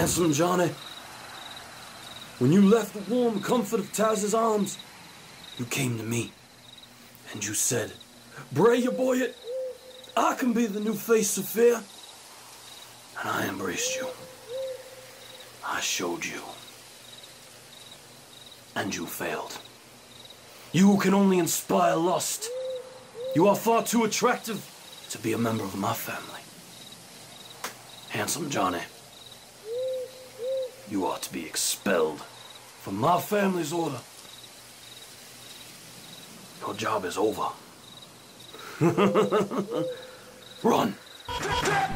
Handsome Johnny, when you left the warm comfort of Taz's arms, you came to me, and you said, Bray Yaboyet, I can be the new face of fear. And I embraced you. I showed you. And you failed. You can only inspire lust. You are far too attractive to be a member of my family. Handsome Johnny, you ought to be expelled from my family's order. Your job is over. Run!